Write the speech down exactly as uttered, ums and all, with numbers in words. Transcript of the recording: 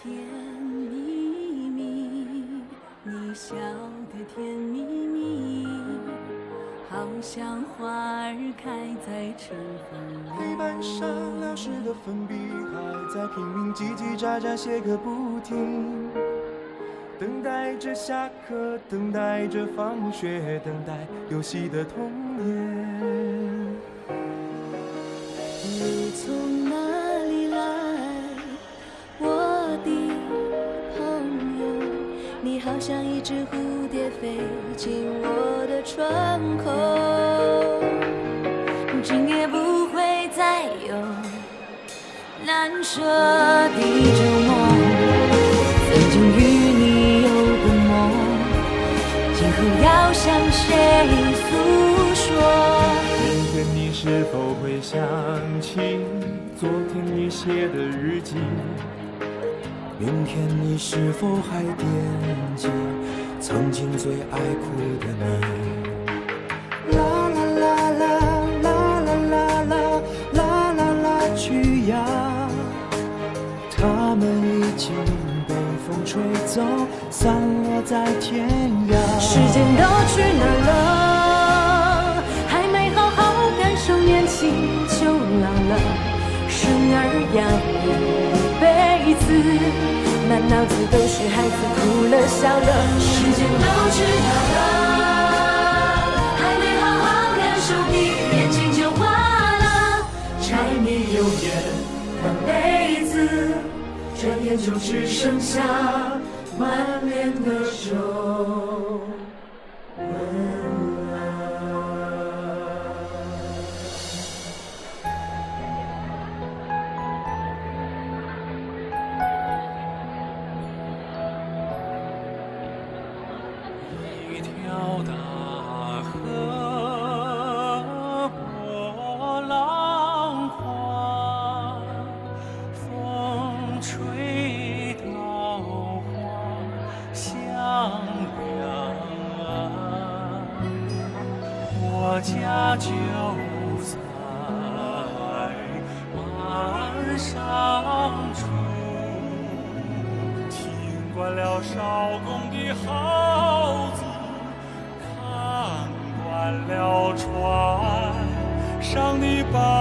甜蜜蜜，你笑得甜蜜蜜，好像花儿开在春风里。 黑板上老师的粉笔还在拼命叽叽喳喳写个不停，等待着下课，等待着放学，等待游戏的童年。 你从哪里来，我的朋友？你好像一只蝴蝶飞进我的窗口，今夜不会再有难舍的折磨。曾经与你有个梦，今后要向谁诉说？ 明天你是否会想起昨天你写的日记？明天你是否还惦记曾经最爱哭的你？啦啦啦啦啦啦啦啦啦啦啦去呀，他们已经被风吹走，散落在天涯。 时间都去哪儿了？还没好好感受年轻就老了，生儿养女一辈子，满脑子都是孩子哭了笑了。时间都去哪儿了？还没好好感受你眼睛就花了，柴米油盐半辈子，转眼就只剩下满脸的皱纹。 一条大河波浪宽，风吹稻花香两岸。我家就在岸上处，听惯了艄公的号子，看惯了船上的白